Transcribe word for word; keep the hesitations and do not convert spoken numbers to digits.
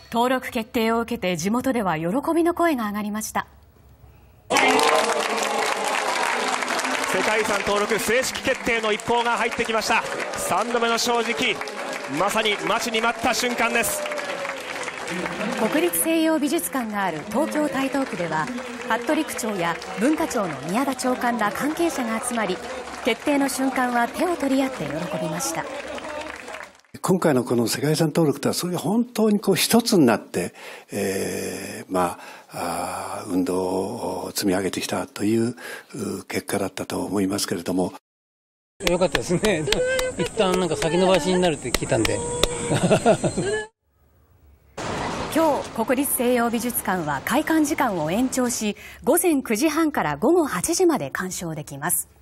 登録決定を受けて地元では喜びの声が上がりました。 世界遺産登録正式決定の一報が入ってきました。さんどめの正直、まさに待ちに待った瞬間です。 国立西洋美術館がある東京台東区では、服部区長や文化庁の宮田長官ら関係者が集まり、決定の瞬間は手を取り合って喜びました。 今回のこの世界遺産登録とは、それが本当にこう一つになって、えー、まあ、あ運動を積み上げてきたという結果だったと思いますけれども。 よかったですね。一旦なんか先延ばしになるって聞いたんで。 今日、国立西洋美術館は開館時間を延長し、午前くじはんから午後はちじまで鑑賞できます。